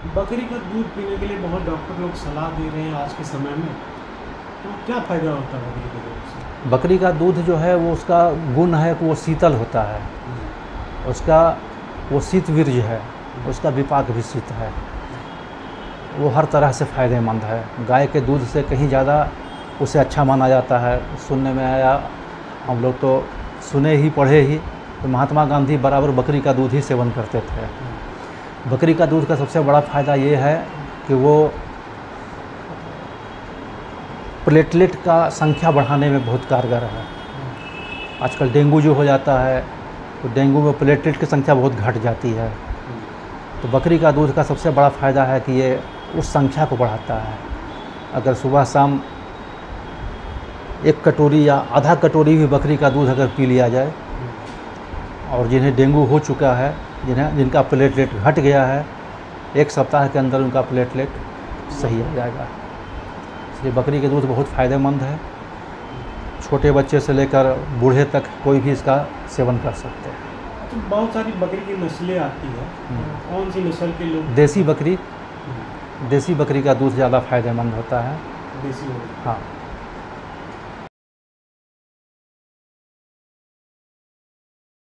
बकरी का दूध पीने के लिए बहुत डॉक्टर लोग सलाह दे रहे हैं आज के समय में, तो क्या फ़ायदा होता है बकरी के दूध से? बकरी का दूध जो है वो उसका गुण है कि वो शीतल होता है, उसका वो शीतवीर्य है, उसका विपाक भी शीत है, वो हर तरह से फ़ायदेमंद है। गाय के दूध से कहीं ज़्यादा उसे अच्छा माना जाता है। सुनने में आया, हम लोग तो सुने ही पढ़े ही, तो महात्मा गांधी बराबर बकरी का दूध ही सेवन करते थे। बकरी का दूध का सबसे बड़ा फ़ायदा ये है कि वो प्लेटलेट का संख्या बढ़ाने में बहुत कारगर है। आजकल डेंगू जो हो जाता है तो डेंगू में प्लेटलेट की संख्या बहुत घट जाती है, तो बकरी का दूध का सबसे बड़ा फ़ायदा है कि ये उस संख्या को बढ़ाता है। अगर सुबह शाम 1 कटोरी या आधा कटोरी भी बकरी का दूध अगर पी लिया जाए, और जिन्हें डेंगू हो चुका है, जिनका प्लेटलेट घट गया है, 1 सप्ताह के अंदर उनका प्लेटलेट सही आ जाएगा। इसलिए बकरी के दूध बहुत फ़ायदेमंद है। छोटे बच्चे से लेकर बूढ़े तक कोई भी इसका सेवन कर सकते हैं। तो बहुत सारी बकरी की नस्लें आती हैं, कौन सी नस्ल के लोग? देसी बकरी का दूध ज़्यादा फ़ायदेमंद होता है। देसी हो। हाँ।